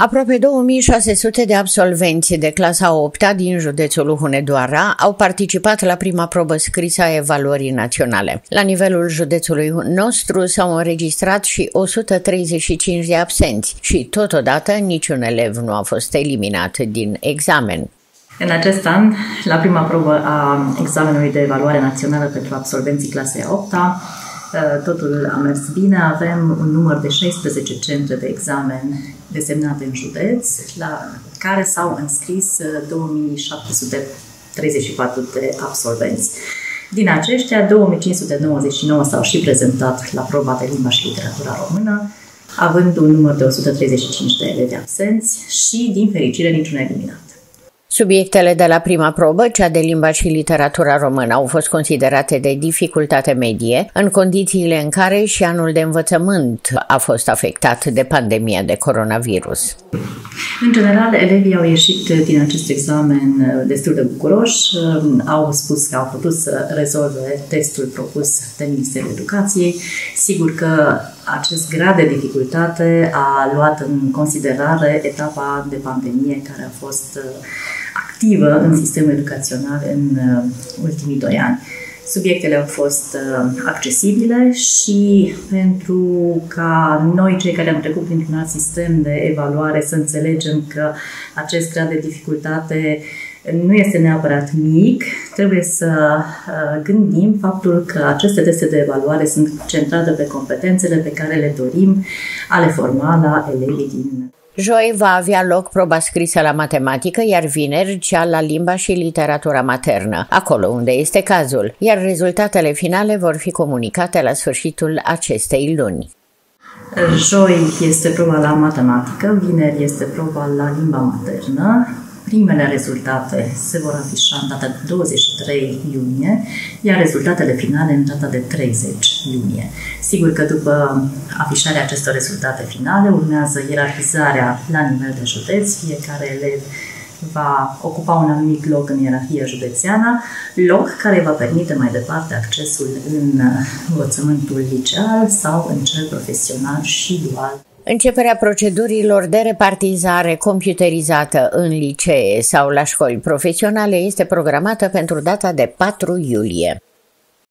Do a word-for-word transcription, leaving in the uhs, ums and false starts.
Aproape două mii șase sute de absolvenți de clasa a opta din județul Hunedoara au participat la prima probă scrisă a evaluării naționale. La nivelul județului nostru s-au înregistrat și o sută treizeci și cinci de absenți și totodată niciun elev nu a fost eliminat din examen. În acest an, la prima probă a examenului de evaluare națională pentru absolvenții clasei a opta, totul a mers bine. Avem un număr de șaisprezece centre de examen desemnate în județ, la care s-au înscris două mii șapte sute treizeci și patru de absolvenți. Din aceștia, două mii cinci sute nouăzeci și nouă s-au și prezentat la proba de limba și literatura română, având un număr de o sută treizeci și cinci de elevi absenți și, din fericire, niciun eliminat. Subiectele de la prima probă, cea de limba și literatura română, au fost considerate de dificultate medie, în condițiile în care și anul de învățământ a fost afectat de pandemia de coronavirus. În general, elevii au ieșit din acest examen destul de bucuroși, au spus că au putut să rezolve testul propus de Ministerul Educației. Sigur că acest grad de dificultate a luat în considerare etapa de pandemie care a fost activă în sistemul educațional în ultimii doi ani. Subiectele au fost accesibile și pentru ca noi, cei care am trecut printr-un alt sistem de evaluare, să înțelegem că acest grad de dificultate nu este neapărat mic, trebuie să gândim faptul că aceste teste de evaluare sunt centrate pe competențele pe care le dorim a le forma la elevii din... Joi va avea loc proba scrisă la matematică, iar vineri cea la limba și literatura maternă, acolo unde este cazul, iar rezultatele finale vor fi comunicate la sfârșitul acestei luni. Joi este proba la matematică, vineri este proba la limba maternă. Primele rezultate se vor afișa în data de douăzeci și trei iunie, iar rezultatele finale în data de treizeci iunie. Sigur că după afișarea acestor rezultate finale urmează ierarhizarea la nivel de județ. Fiecare elev va ocupa un anumit loc în ierarhia județeană, loc care va permite mai departe accesul în învățământul liceal sau în cel profesional și dual. Începerea procedurilor de repartizare computerizată în licee sau la școli profesionale este programată pentru data de patru iulie.